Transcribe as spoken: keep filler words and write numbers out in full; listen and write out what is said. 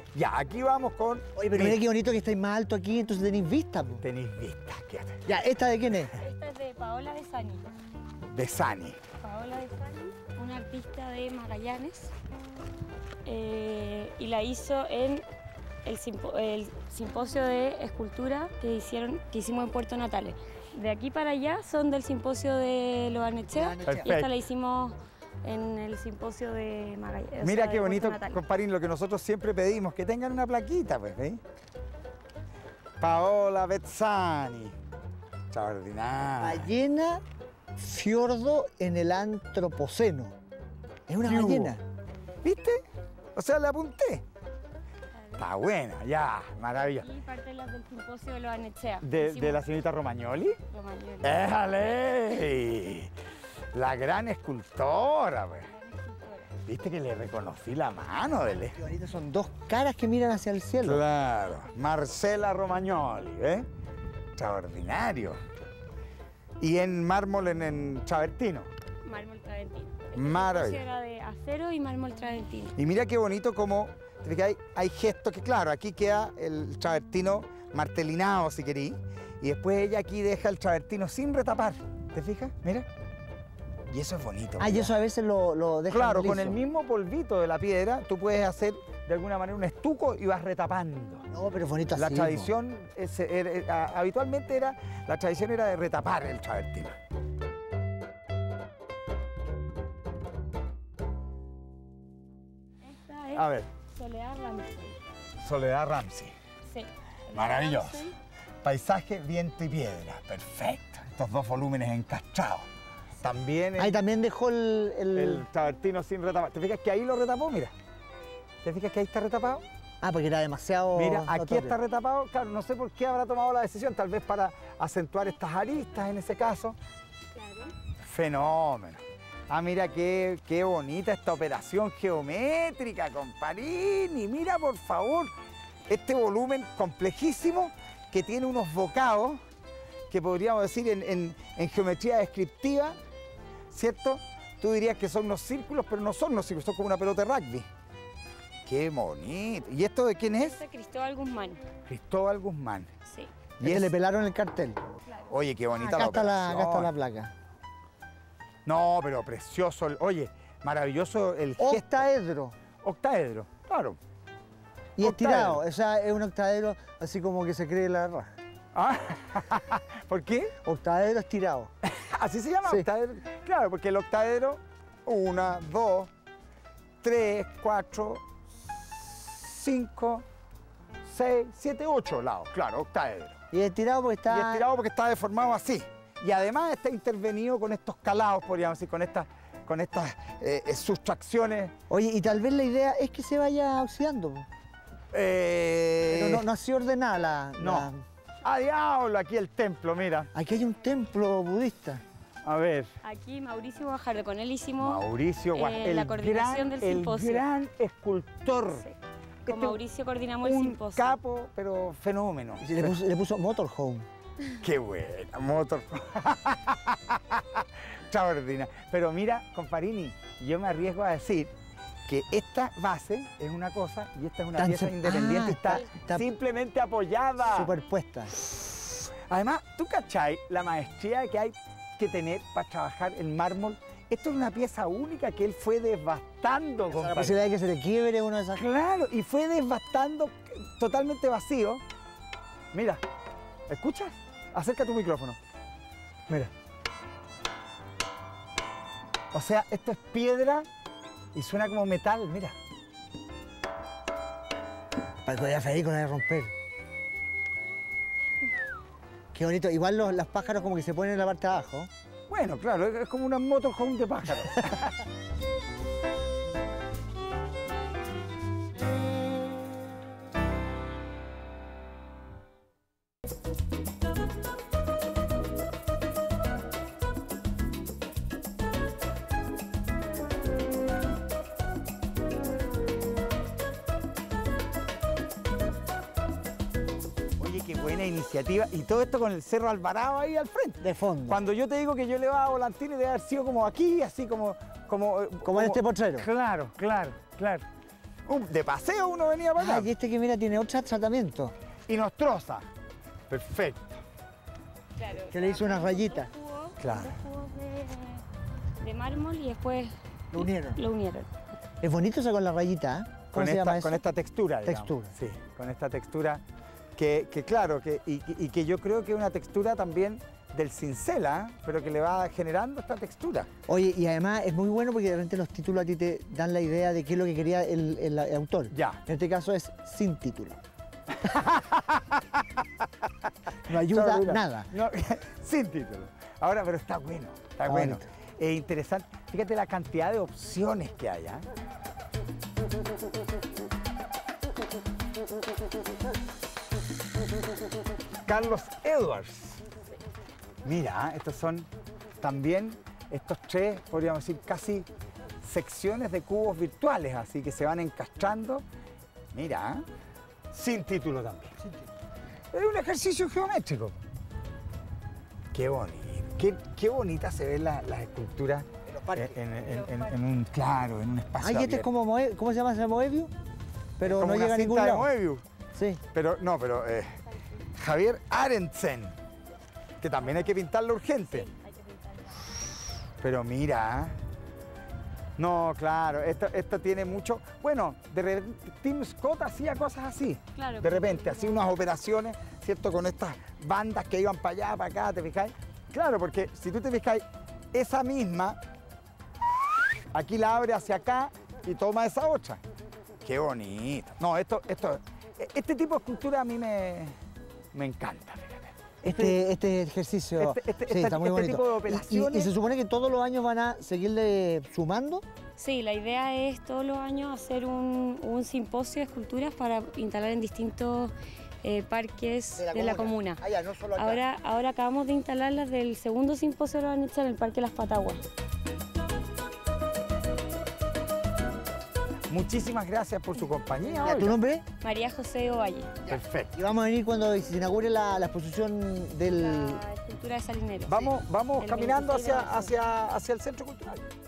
Ya, aquí vamos con... Oye, pero mira qué bonito que estáis más alto aquí, entonces tenéis vista, po. Tenéis vista, quédate. Ya, ¿esta de quién es? Esta es de Paola de Sani. De Sani. Paola de Sani, una artista de Magallanes, eh, y la hizo en el, simpo el simposio de escultura que, hicieron, que hicimos en Puerto Natales. De aquí para allá son del simposio de Lo Barnechea, y esta la hicimos en el simposio de Magallanes. Mira o sea, qué de bonito, Puerto Natales. comparín, lo que nosotros siempre pedimos, que tengan una plaquita, pues, ¿eh? Paola Bezzani. Extraordinario. Ballena fiordo en el Antropoceno. Es una ¿Qué hubo? ballena. ¿Viste? O sea, le apunté. Está buena, ya, maravilloso. Y parte de las del simposio de Lo Barnechea. ¿De, Hicimos de la señorita Romagnoli? Romagnoli. ¡Éjale! La gran escultora, pues. ¿Viste que le reconocí la mano? De Qué bonito, son dos caras que miran hacia el cielo. Claro, Marcela Romagnoli, ¿eh? Extraordinario. Y en mármol en, en travertino. Mármol traventino. Maravilla. Era de acero y mármol traventino. Y mira qué bonito como que hay, hay gestos que, claro, aquí queda el travertino martelinado, si querí, y después ella aquí deja el travertino sin retapar. ¿Te fijas? Mira. Y eso es bonito. Ah, y mira. eso a veces lo, lo dejan Claro, liso. con el mismo polvito de la piedra, tú puedes hacer de alguna manera un estuco y vas retapando. No, pero es bonito así. La po. tradición, es- era- era- habitualmente era, la tradición era de retapar el travertino. Esta es A ver, Soledad Ramsey. Soledad Ramsey. Sí. Soledad Maravilloso. Ramsey. Paisaje, viento y piedra. Perfecto. Estos dos volúmenes encastrados. También Ahí el, también dejó el... el- el travertino sin retapar. ¿Te fijas que ahí lo retapó? Mira. ¿Te fijas que ahí está retapado? Ah, porque era demasiado... Mira, aquí notorio. está retapado. Claro, no sé por qué habrá tomado la decisión. Tal vez para acentuar estas aristas en ese caso. Claro. Fenómeno. Ah, mira qué, qué bonita esta operación geométrica, comparini. Mira, por favor, este volumen complejísimo que tiene unos bocados que podríamos decir en, en- en geometría descriptiva, ¿cierto? Tú dirías que son unos círculos, pero no son unos círculos, son como una pelota de rugby. Qué bonito. ¿Y esto de quién es? Este es Cristóbal Guzmán. Cristóbal Guzmán. Sí. Y Este es- le pelaron el cartel. Oye, qué bonita Acá la está la, acá está operación. la placa. No, pero precioso. el- Oye, maravilloso el gesto. Octaedro. Octaedro, claro. Y estirado. Octaedro. O sea, es un octaedro así como que se cree la raja. Ah, ¿por qué? Octaedro estirado. Así se llama Sí. octaedro. Claro, porque el octaedro, una, dos, tres, cuatro, cinco, seis, siete, ocho lados. Claro, octaedro. Y estirado porque está... Y estirado porque está deformado así. Y además está intervenido con estos calados, podríamos decir, con estas, con estas eh, eh, sustracciones. Oye, y tal vez la idea es que se vaya oxidando. po. eh, Pero no, no así ordenada la... no. la- ¡A diablo! Aquí el templo, mira. Aquí hay un templo budista. A ver. Aquí Mauricio Guajardo, con él hicimos Mauricio Guas- eh, el la coordinación gran, del simposio. El gran escultor. Sí. Este Con Mauricio coordinamos el un simposio. capo, pero fenómeno. Y le puso, le puso motorhome. Qué buena, motor. Extraordinario. Pero mira, comparini, yo me arriesgo a decir que esta base es una cosa y esta es una Tan pieza se- independiente ah, y está, está- está simplemente apoyada. Superpuesta. Además, ¿tú cachai la maestría que hay que tener para trabajar el mármol? Esto es una pieza única que él fue desbastando, La compadre. posibilidad de que se le quiebre uno de esas... Claro, y fue desbastando totalmente vacío. Mira, ¿escuchas? Acerca tu micrófono. Mira. O sea, esto es piedra y suena como metal, mira. Para que vaya feliz con la de romper. Qué bonito. Igual los, los pájaros como que se ponen en la parte de abajo. Bueno, claro, es como una motorhome de pájaro. Oye, qué buena iniciativa. Y todo esto con el Cerro Alvarado ahí al frente. De fondo. Cuando yo te digo que yo le daba volantines, debe haber sido como aquí, así como... Como, eh, Como en este potrero. Claro, claro, claro. Un- de paseo uno venía para Ah, acá. y este que mira tiene otro tratamiento. Y nos troza. Perfecto. Claro, Que le hizo unas con rayitas. dos cubos- Claro. dos cubos de, de mármol y después Lo unieron. lo unieron. Es bonito eso con la rayita, ¿eh? ¿Cómo Con se llama esta, eso? con esta textura, digamos. Textura. Sí, con esta textura que, que claro, que, y, y que yo creo que es una textura también del cincela, ¿eh? Pero que le va generando esta textura. Oye, y además es muy bueno porque de repente los títulos a ti te dan la idea de qué es lo que quería el, el- el autor. Ya. En este caso es sin título. No ayuda Claro, mira, nada. no, sin título. Ahora, pero está bueno, está Está bueno. bonito. Es interesante. Fíjate la cantidad de opciones que hay, ¿ah? Carlos Edwards. Mira, estos son también estos tres, podríamos decir, casi secciones de cubos virtuales, así que se van encastrando. Mira, sin título también. Es un ejercicio geométrico. Qué bonito, qué, qué bonita se ven la- las esculturas En los parques. en, en- en- en un, claro, en un espacio Ay, este es abierto. como, Moe- ¿cómo se llama ese Moebius? Pero Como no una llega a ningún cinta de lado. Moebius. Sí. Pero no, pero eh, Javier Arendsen, que también hay que pintarlo urgente. Hay que pintarlo. Pero mira, no, claro, esto, esto tiene mucho. Bueno, de repente Tim Scott hacía cosas así. Claro, De repente, hacía unas operaciones, ¿cierto? Con estas bandas que iban para allá, para acá, ¿te fijáis? Claro, porque si tú te fijáis, esa misma, aquí la abre hacia acá y toma esa otra. Qué bonito. No, esto, esto, este tipo de escultura a mí me, me encanta, fíjate. Este, este ejercicio este- este- sí, este- está muy este bonito. tipo de Y- y- operaciones- Y, se supone que todos los años van a seguirle sumando. Sí, la idea es todos los años hacer un, un simposio de esculturas para instalar en distintos eh, parques de la, comuna. Ah, ya, no solo acá. Ahora, ahora acabamos de instalarlas del segundo simposio de la Urbanitza en el Parque Las Pataguas. Muchísimas gracias por su compañía. Ya, oiga. ¿tu nombre? María José Ovalle, Perfecto. Y vamos a venir cuando se inaugure la, la exposición del... la escultura de Salinero. Vamos, vamos El caminando veintiséis de hacia, marzo. hacia, hacia el Centro Cultural.